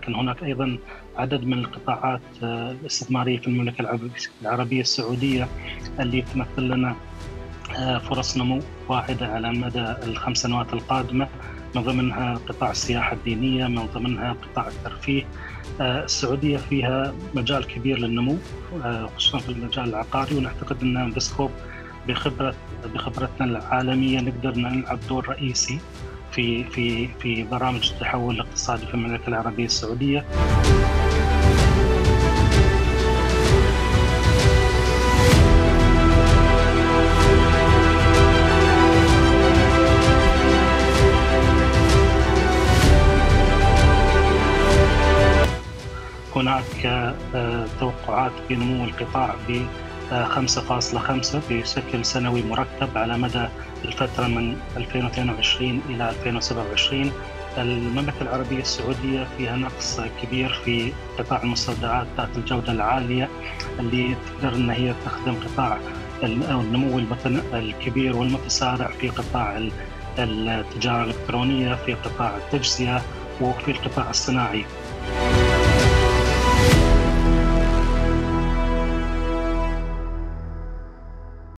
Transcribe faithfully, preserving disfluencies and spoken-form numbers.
ولكن هناك أيضا عدد من القطاعات الاستثمارية في المملكة العربية السعودية اللي تمثل لنا فرص نمو واعدة على مدى الخمس سنوات القادمة، من ضمنها قطاع السياحة الدينية، من ضمنها قطاع الترفيه. السعودية فيها مجال كبير للنمو خصوصا في المجال العقاري، ونعتقد أن انفسكوب بخبرة بخبرتنا العالمية نقدر نلعب دور رئيسي في في في برامج التحول الاقتصادي في المملكة العربية السعودية. هناك توقعات بنمو القطاع ب خمسة فاصلة خمسة بشكل سنوي مركب على مدى الفترة من ألفين واثنين وعشرين إلى ألفين وسبعة وعشرين. المملكة العربية السعودية فيها نقص كبير في قطاع المستودعات ذات الجودة العالية اللي تقدر أن هي تخدم قطاع النمو الكبير والمتسارع في قطاع التجارة الإلكترونية، في قطاع التجزئة، وفي القطاع الصناعي.